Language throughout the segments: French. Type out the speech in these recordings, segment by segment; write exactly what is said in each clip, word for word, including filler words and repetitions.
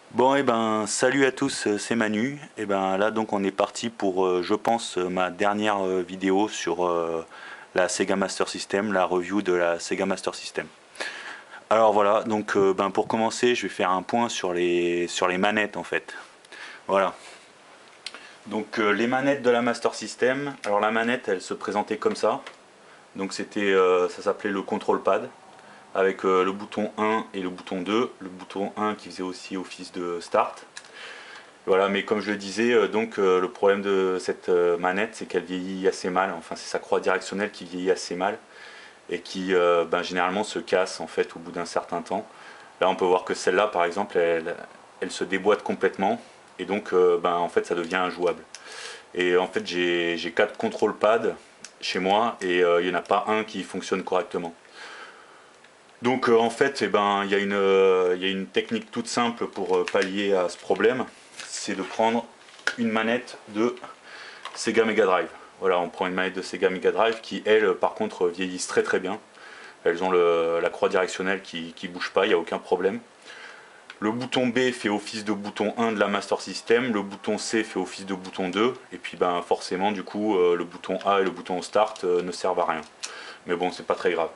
Bon et ben salut à tous, c'est Manu. Et ben là donc on est parti pour euh, je pense euh, ma dernière euh, vidéo sur euh, la Sega Master System, la review de la Sega Master System. Alors voilà, donc euh, ben pour commencer, je vais faire un point sur les sur les manettes en fait. Voilà. Donc euh, les manettes de la Master System. Alors la manette, elle se présentait comme ça. Donc c'était euh, ça s'appelait le control pad avec euh, le bouton un et le bouton deux, le bouton un qui faisait aussi office de start. Voilà, mais comme je le disais, euh, donc euh, le problème de cette euh, manette, c'est qu'elle vieillit assez mal. Enfin, c'est sa croix directionnelle qui vieillit assez mal et qui euh, ben, généralement se casse en fait au bout d'un certain temps. Là, on peut voir que celle-là, par exemple, elle, elle se déboîte complètement et donc euh, ben, en fait, ça devient injouable. Et en fait, j'ai j'ai quatre contrôle pads chez moi et euh, il n'y en a pas un qui fonctionne correctement. Donc euh, en fait, eh ben, il y, a une, euh, il y a une technique toute simple pour euh, pallier à ce problème, c'est de prendre une manette de Sega Mega Drive. Voilà, on prend une manette de Sega Mega Drive qui, elles, par contre, vieillissent très très bien. Elles ont le, la croix directionnelle qui ne bouge pas, il n'y a aucun problème. Le bouton B fait office de bouton un de la Master System, le bouton C fait office de bouton deux, et puis ben, forcément, du coup, euh, le bouton A et le bouton Start euh, ne servent à rien. Mais bon, c'est pas très grave.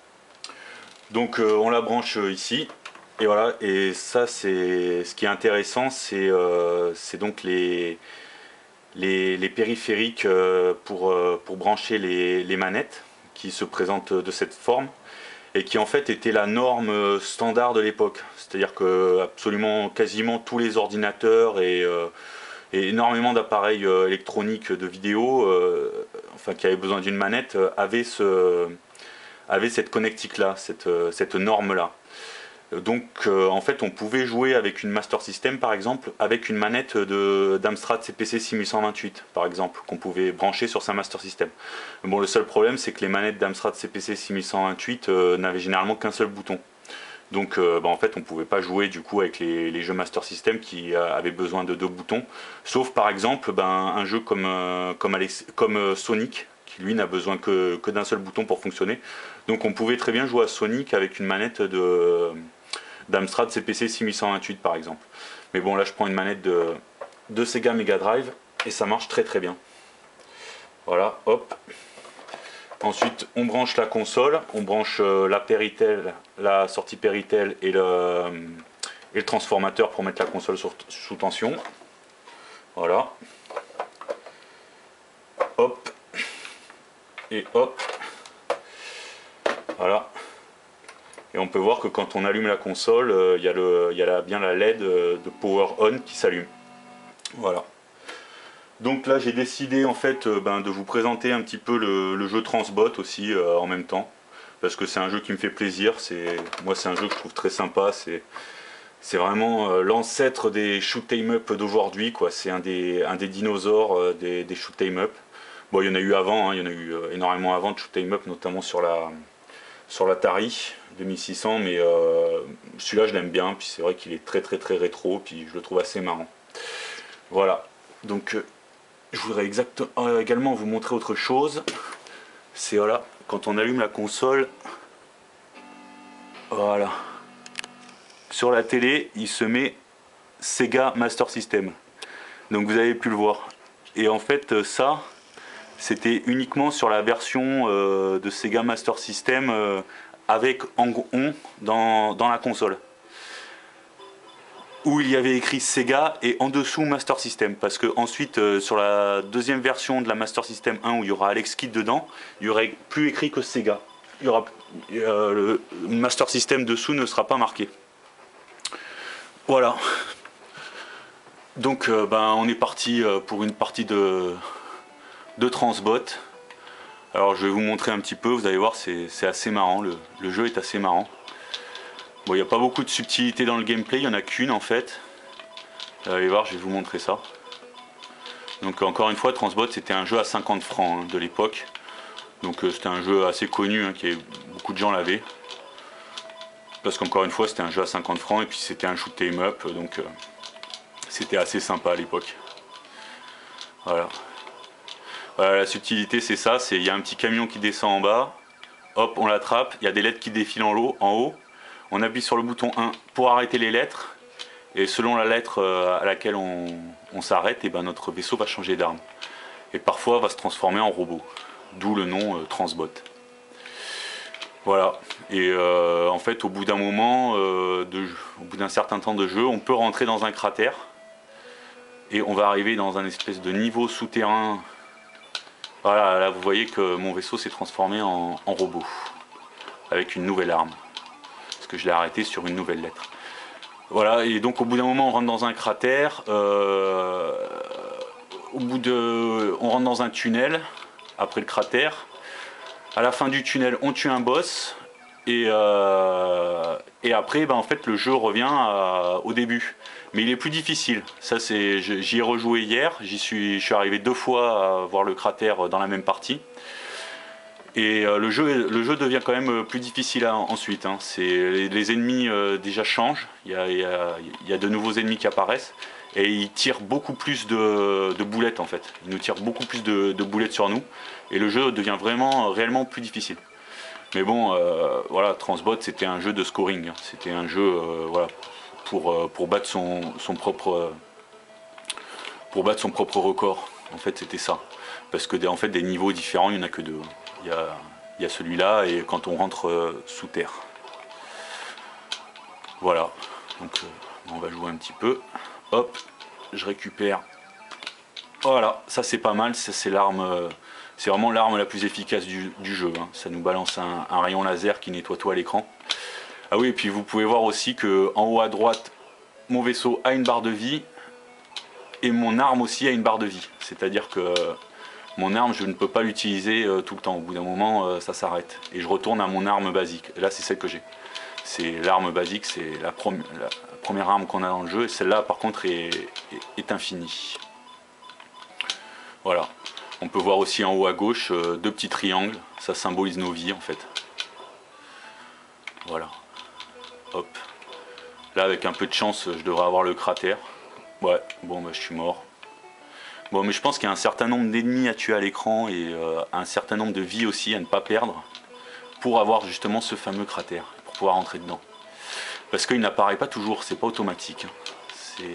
Donc euh, on la branche ici et voilà, et ça c'est ce qui est intéressant, c'est euh, donc les, les, les périphériques euh, pour, euh, pour brancher les, les manettes qui se présentent de cette forme et qui en fait était la norme standard de l'époque. C'est-à-dire que absolument quasiment tous les ordinateurs et, euh, et énormément d'appareils euh, électroniques de vidéo euh, enfin, qui avaient besoin d'une manette euh, avaient ce avait cette connectique là, cette, cette norme là. Donc euh, en fait on pouvait jouer avec une Master System par exemple, avec une manette d'Amstrad C P C six mille cent vingt-huit par exemple, qu'on pouvait brancher sur sa Master System. Bon, le seul problème c'est que les manettes d'Amstrad C P C six mille cent vingt-huit euh, n'avaient généralement qu'un seul bouton. Donc euh, bah, en fait on pouvait pas jouer du coup avec les, les jeux Master System qui euh, avaient besoin de deux boutons, sauf par exemple ben, un jeu comme, euh, comme, Alex, comme euh, Sonic, qui lui n'a besoin que, que d'un seul bouton pour fonctionner. Donc on pouvait très bien jouer à Sonic avec une manette de d'Amstrad C P C six mille cent vingt-huit par exemple. Mais bon, là je prends une manette de, de Sega Mega Drive et ça marche très très bien. Voilà, hop. Ensuite, on branche la console, on branche la Péritel, la sortie Péritel et le, et le transformateur pour mettre la console sur, sous tension. Voilà. Hop. Et hop. Voilà. Et on peut voir que quand on allume la console, euh, il y a, le, y a la, bien la L E D de Power On qui s'allume. Voilà. Donc là j'ai décidé en fait euh, ben, de vous présenter un petit peu le, le jeu Transbot aussi euh, en même temps. Parce que c'est un jeu qui me fait plaisir. Moi c'est un jeu que je trouve très sympa. C'est vraiment euh, l'ancêtre des shoot 'em up d'aujourd'hui. C'est un des, un des dinosaures euh, des, des shoot 'em up. Bon, il y en a eu avant, hein, il y en a eu euh, énormément avant de shoot 'em up, notamment sur la sur l'Atari deux mille six cents, mais euh, celui-là je l'aime bien, puis c'est vrai qu'il est très très très rétro, puis je le trouve assez marrant. Voilà, donc euh, je voudrais exact, euh, également vous montrer autre chose. C'est voilà, quand on allume la console, voilà, sur la télé il se met Sega Master System, donc vous avez pu le voir. Et en fait ça, c'était uniquement sur la version euh, de Sega Master System euh, avec on dans, dans la console, où il y avait écrit Sega et en dessous Master System, parce que ensuite euh, sur la deuxième version de la Master System un où il y aura Alex Kidd dedans, il n'y aurait plus écrit que Sega. Il y aura, euh, le Master System dessous ne sera pas marqué. Voilà. Donc euh, ben, on est parti euh, pour une partie de, de Transbot. Alors je vais vous montrer un petit peu, vous allez voir, c'est assez marrant, le, le jeu est assez marrant. Bon, il n'y a pas beaucoup de subtilité dans le gameplay, il n'y en a qu'une en fait. Vous allez voir, je vais vous montrer ça. Donc encore une fois, Transbot c'était un jeu à cinquante francs hein, de l'époque. Donc euh, c'était un jeu assez connu, hein, qui beaucoup de gens l'avaient. Parce qu'encore une fois c'était un jeu à cinquante francs et puis c'était un shoot 'em up, donc euh, c'était assez sympa à l'époque. Voilà. Voilà, la subtilité c'est ça, il y a un petit camion qui descend en bas, hop on l'attrape, il y a des lettres qui défilent en haut, en haut, on appuie sur le bouton un pour arrêter les lettres, Et selon la lettre à laquelle on, on s'arrête, et ben notre vaisseau va changer d'arme. Et parfois va se transformer en robot. D'où le nom euh, Transbot. Voilà. Et euh, en fait, au bout d'un moment, euh, de, au bout d'un certain temps de jeu, on peut rentrer dans un cratère. Et on va arriver dans un espèce de niveau souterrain. Voilà, là vous voyez que mon vaisseau s'est transformé en, en robot. Avec une nouvelle arme. Parce que je l'ai arrêté sur une nouvelle lettre. Voilà, et donc au bout d'un moment on rentre dans un cratère. Euh, au bout de... On rentre dans un tunnel, après le cratère. À la fin du tunnel, on tue un boss. Et, euh, et après, ben, en fait, le jeu revient à, au début. Mais il est plus difficile. Ça, c'est, j'y ai rejoué hier. J'y suis, je suis arrivé deux fois à voir le cratère dans la même partie. Et euh, le, jeu, le jeu devient quand même plus difficile à, ensuite. Hein. Les, les ennemis euh, déjà changent. Il y, a, il, y a, il y a de nouveaux ennemis qui apparaissent. Et ils tirent beaucoup plus de, de boulettes en fait. Ils nous tirent beaucoup plus de, de boulettes sur nous. Et le jeu devient vraiment, réellement plus difficile. Mais bon, euh, voilà, Transbot c'était un jeu de scoring. Hein. C'était un jeu euh, voilà, pour, euh, pour, battre son, son propre, euh, pour battre son propre record. En fait, c'était ça. Parce que en fait, des niveaux différents, il n'y en a que deux. Il y a, il y a celui-là et quand on rentre euh, sous terre. Voilà. Donc, euh, on va jouer un petit peu. Hop, je récupère. Voilà, ça c'est pas mal, ça c'est l'arme, c'est vraiment l'arme la plus efficace du, du jeu. Hein. Ça nous balance un, un rayon laser qui nettoie tout à l'écran. Ah oui, et puis vous pouvez voir aussi que en haut à droite, mon vaisseau a une barre de vie et mon arme aussi a une barre de vie. C'est-à-dire que mon arme, je ne peux pas l'utiliser euh, tout le temps. Au bout d'un moment, euh, ça s'arrête et je retourne à mon arme basique. Et là, c'est celle que j'ai. C'est l'arme basique, c'est la, prom la première arme qu'on a dans le jeu. Et celle-là, par contre, est, est, est infinie. Voilà. On peut voir aussi en haut à gauche euh, deux petits triangles. Ça symbolise nos vies, en fait. Voilà. Hop. Là, avec un peu de chance, je devrais avoir le cratère. Ouais, bon, bah, je suis mort. Bon, mais je pense qu'il y a un certain nombre d'ennemis à tuer à l'écran et euh, un certain nombre de vies aussi à ne pas perdre pour avoir justement ce fameux cratère, pour pouvoir rentrer dedans. Parce qu'il n'apparaît pas toujours, c'est pas automatique. C'est...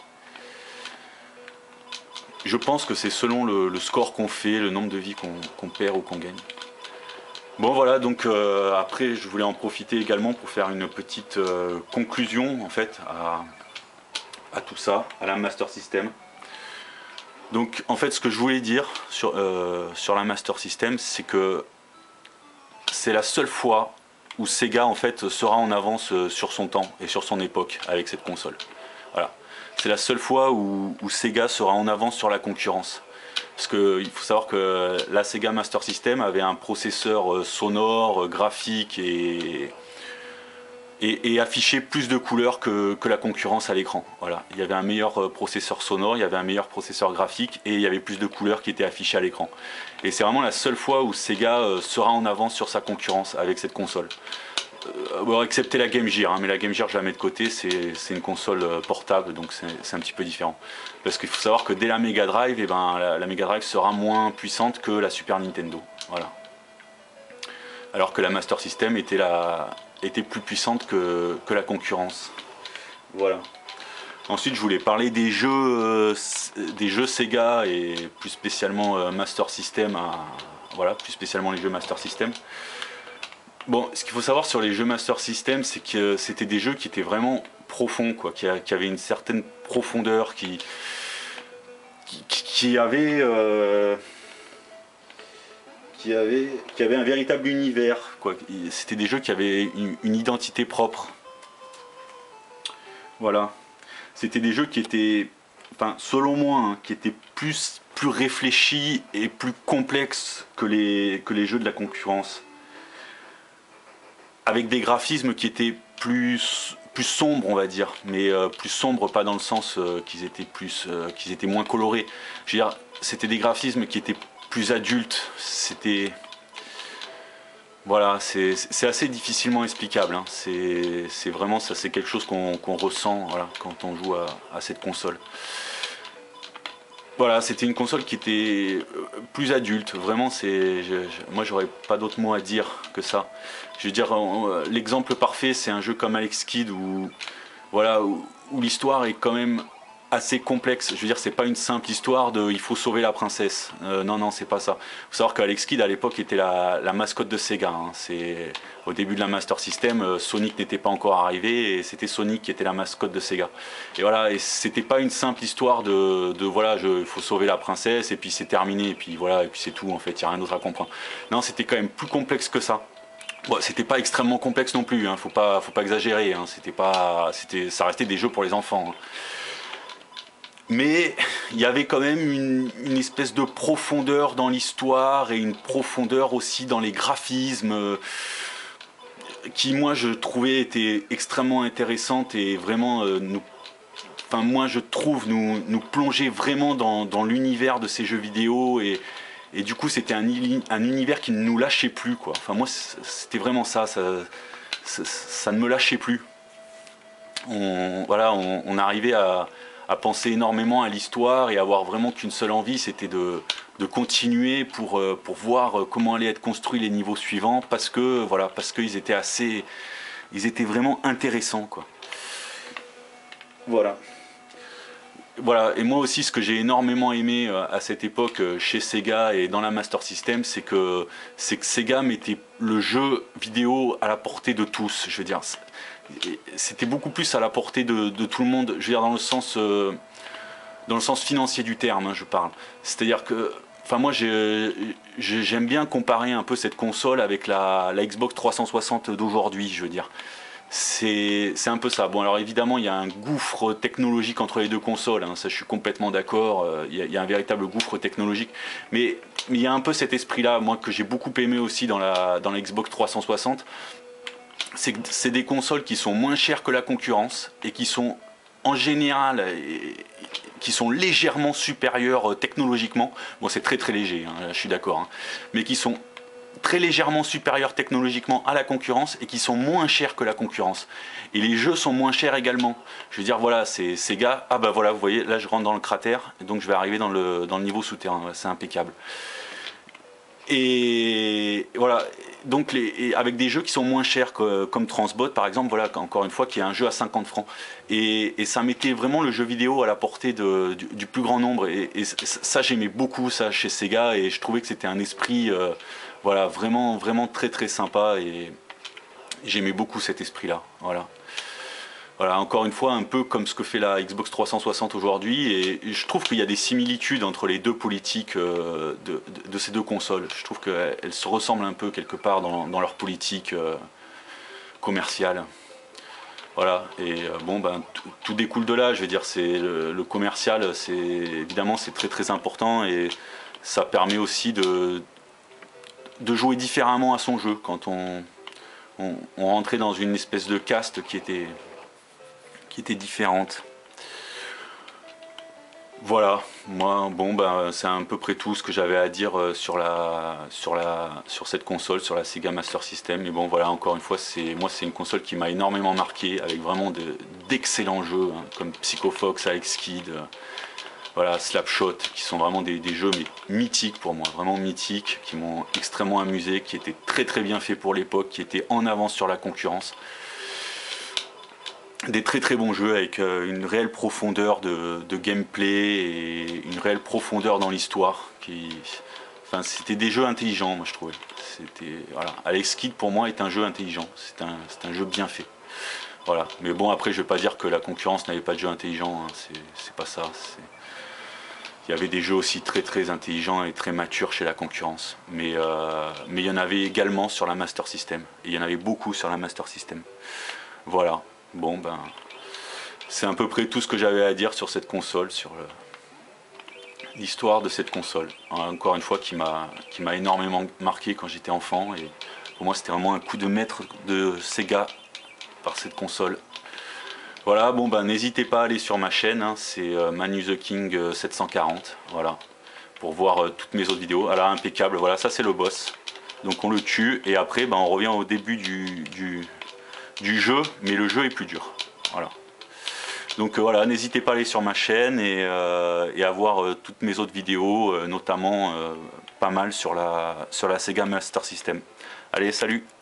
Je pense que c'est selon le, le score qu'on fait, le nombre de vies qu'on qu'on perd ou qu'on gagne. Bon voilà, donc euh, après je voulais en profiter également pour faire une petite euh, conclusion en fait à, à tout ça, à la Master System. Donc en fait ce que je voulais dire sur, euh, sur la Master System, c'est que c'est la seule fois où Sega en fait sera en avance sur son temps et sur son époque avec cette console. Voilà. C'est la seule fois où, où Sega sera en avance sur la concurrence. Parce qu'il faut savoir que la Sega Master System avait un processeur sonore, graphique et, et, et affichait plus de couleurs que, que la concurrence à l'écran. Voilà. Il y avait un meilleur processeur sonore, il y avait un meilleur processeur graphique et il y avait plus de couleurs qui étaient affichées à l'écran. Et c'est vraiment la seule fois où Sega sera en avance sur sa concurrence avec cette console. Euh, bon, excepté la Game Gear, hein, mais la Game Gear je la mets de côté, c'est une console portable, donc c'est un petit peu différent. Parce qu'il faut savoir que dès la Mega Drive, eh ben, la, la Mega Drive sera moins puissante que la Super Nintendo. Voilà. Alors que la Master System était, la, était plus puissante que, que la concurrence. Voilà. Ensuite je voulais parler des jeux, euh, des jeux Sega et plus spécialement euh, Master System, à, voilà, plus spécialement les jeux Master System. Bon, ce qu'il faut savoir sur les jeux Master System, c'est que c'était des jeux qui étaient vraiment profonds, quoi, qui, a, qui avaient une certaine profondeur, qui, qui, qui avaient, euh, qui avaient, qui avaient un véritable univers, quoi. C'était des jeux qui avaient une, une identité propre. Voilà. C'était des jeux qui étaient, enfin, selon moi, hein, qui étaient plus, plus réfléchis et plus complexes que les, que les jeux de la concurrence. Avec des graphismes qui étaient plus, plus sombres, on va dire, mais euh, plus sombres pas dans le sens euh, qu'ils étaient plus, euh, qu'ils étaient moins colorés. Je veux dire, c'était des graphismes qui étaient plus adultes. C'était, voilà, c'est assez difficilement explicable. Hein. C'est vraiment ça, c'est quelque chose qu'on qu'on ressent, voilà, quand on joue à, à cette console. Voilà, c'était une console qui était plus adulte, vraiment, c'est, moi j'aurais pas d'autre mot à dire que ça. Je veux dire, l'exemple parfait, c'est un jeu comme Alex Kidd où, voilà, où, où l'histoire est quand même assez complexe. Je veux dire, c'est pas une simple histoire de il faut sauver la princesse. Euh, non, non, c'est pas ça. Il faut savoir qu'Alex Kidd à l'époque était la, la mascotte de Sega. Hein. C'est au début de la Master System, euh, Sonic n'était pas encore arrivé et c'était Sonic qui était la mascotte de Sega. Et voilà, et c'était pas une simple histoire de, de voilà, il faut sauver la princesse et puis c'est terminé et puis voilà et puis c'est tout en fait. Il y a rien d'autre à comprendre. Non, c'était quand même plus complexe que ça. Bon, c'était pas extrêmement complexe non plus. Hein. Faut pas, faut pas exagérer. Hein. C'était pas, c'était, ça restait des jeux pour les enfants. Hein. Mais il y avait quand même une, une espèce de profondeur dans l'histoire et une profondeur aussi dans les graphismes euh, qui, moi, je trouvais était extrêmement intéressante et vraiment, euh, nous, enfin, moi, je trouve, nous, nous plonger vraiment dans, dans l'univers de ces jeux vidéo et, et du coup, c'était un, un univers qui ne nous lâchait plus, quoi. Enfin, moi, c'était vraiment ça, ça, ça, ça ne me lâchait plus. On, voilà, on, on arrivait à à penser énormément à l'histoire et avoir vraiment qu'une seule envie, c'était de, de continuer pour, pour voir comment allaient être construits les niveaux suivants, parce que voilà, parce qu'ils étaient assez, ils étaient vraiment intéressants, quoi. Voilà. Voilà, et moi aussi ce que j'ai énormément aimé à cette époque chez Sega et dans la Master System, c'est que, c'est que Sega mettait le jeu vidéo à la portée de tous, je veux dire. C'était beaucoup plus à la portée de, de tout le monde, je veux dire dans le sens, euh, dans le sens financier du terme, hein, je parle. C'est-à-dire que, enfin moi j'aime bien comparer un peu cette console avec la, la Xbox trois cent soixante d'aujourd'hui, je veux dire. C'est un peu ça. Bon alors évidemment il y a un gouffre technologique entre les deux consoles, hein, ça je suis complètement d'accord, il, il y a un véritable gouffre technologique, mais, mais il y a un peu cet esprit-là, moi que j'ai beaucoup aimé aussi dans la, dans la Xbox trois cent soixante. C'est des consoles qui sont moins chères que la concurrence et qui sont en général qui sont légèrement supérieures technologiquement. Bon, c'est très très léger, hein, je suis d'accord, hein, mais qui sont très légèrement supérieures technologiquement à la concurrence et qui sont moins chères que la concurrence. Et les jeux sont moins chers également. Je veux dire, voilà, c'est Sega. Ah bah voilà, vous voyez, là je rentre dans le cratère, donc je vais arriver dans le, dans le niveau souterrain. C'est impeccable. Et voilà, donc les, avec des jeux qui sont moins chers que, comme Transbot par exemple, voilà, encore une fois, qui est un jeu à cinquante francs. Et, et ça mettait vraiment le jeu vidéo à la portée de, du, du plus grand nombre. Et, et ça, j'aimais beaucoup ça chez Sega et je trouvais que c'était un esprit euh, voilà, vraiment, vraiment très très sympa et j'aimais beaucoup cet esprit-là. Voilà. Voilà, encore une fois, un peu comme ce que fait la Xbox trois cent soixante aujourd'hui, et je trouve qu'il y a des similitudes entre les deux politiques euh, de, de, de ces deux consoles. Je trouve qu'elles se ressemblent un peu quelque part dans, dans leur politique euh, commerciale. Voilà, et euh, bon, ben, tout, tout découle de là, je veux dire, c'est le, le commercial, c'est évidemment c'est très très important, et ça permet aussi de, de jouer différemment à son jeu, quand on, on, on rentrait dans une espèce de caste qui était... qui était différente. Voilà, moi, bon, ben, c'est à peu près tout ce que j'avais à dire sur la, sur la, sur cette console, sur la Sega Master System. Mais bon, voilà, encore une fois, c'est, moi, c'est une console qui m'a énormément marqué, avec vraiment d'excellents de, jeux, hein, comme Psycho Fox, Alex Kidd, euh, voilà, Slapshot, qui sont vraiment des, des jeux mais mythiques pour moi, vraiment mythiques, qui m'ont extrêmement amusé, qui étaient très très bien faits pour l'époque, qui étaient en avance sur la concurrence. Des très très bons jeux avec euh, une réelle profondeur de, de gameplay et une réelle profondeur dans l'histoire. Qui... Enfin, c'était des jeux intelligents, moi je trouvais. Voilà. Alex Kidd pour moi est un jeu intelligent, c'est un, un jeu bien fait. Voilà. Mais bon, après je vais pas dire que la concurrence n'avait pas de jeux intelligents, hein. C'est pas ça. Il y avait des jeux aussi très très intelligents et très matures chez la concurrence. Mais euh, mais il y en avait également sur la Master System. Et il y en avait beaucoup sur la Master System. Voilà. Bon ben, c'est à peu près tout ce que j'avais à dire sur cette console, sur l'histoire de cette console. Encore une fois, qui m'a qui m'a énormément marqué quand j'étais enfant. Et pour moi, c'était vraiment un coup de maître de Sega par cette console. Voilà, bon ben, n'hésitez pas à aller sur ma chaîne, hein, c'est euh, Manu the King euh, sept cent quarante, voilà, pour voir euh, toutes mes autres vidéos. Alors impeccable, voilà, ça c'est le boss. Donc on le tue et après, ben, on revient au début du... du du jeu, mais le jeu est plus dur. Voilà. Donc euh, voilà, n'hésitez pas à aller sur ma chaîne et, euh, et à voir euh, toutes mes autres vidéos, euh, notamment euh, pas mal sur la, sur la Sega Master System. Allez, salut!